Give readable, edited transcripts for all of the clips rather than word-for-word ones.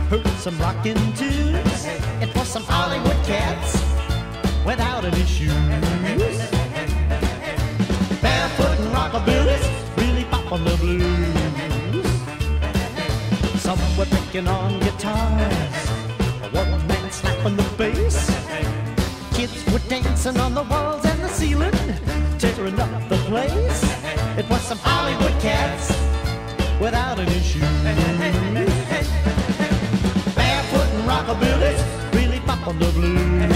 heard some rockin' tunes. It was some Hollywood cats without any shoes. Barefoot and rockabillys really pop on the blues. Some were picking on guitars, one man slapping the bass. Kids were dancing on the walls and the ceiling, tearing up the place. It was some Hollywood cats without any shoes. Barefoot and rockabillys really pop on the blues.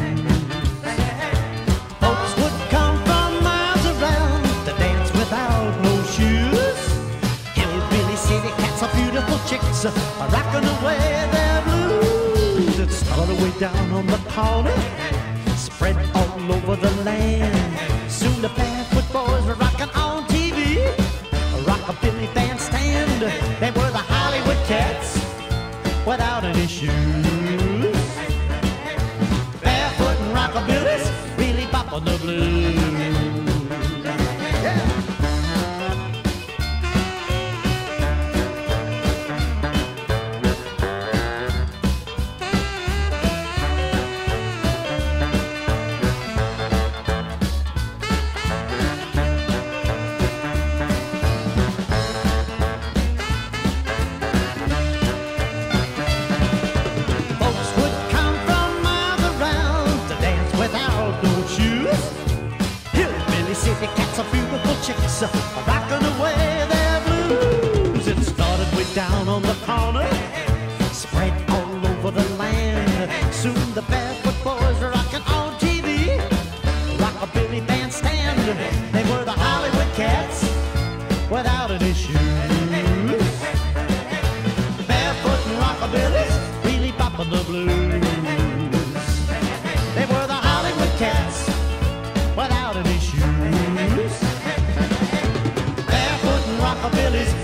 Folks would come from miles around to dance without no shoes. Hillbilly city cats are beautiful chicks, rocking away their blues. It started way down on the corner, spread all over the land. Soon the Barefoot boys were rocking on TV, a rockabilly bandstand. They were the Hollywood cats without any shoes. Barefoot and rockabillys really pop on the blues. Yeah. City cats are beautiful chicks, rocking away their blues. It started way down on the corner, spread all over the land. Soon the Barefoot boys were rocking on TV, rockabilly bandstand. They were the Hollywood cats without any shoes. Barefoot and rockabillys really popping the blues. They were the Hollywood cats without any shoes. Barefoot and rockabillys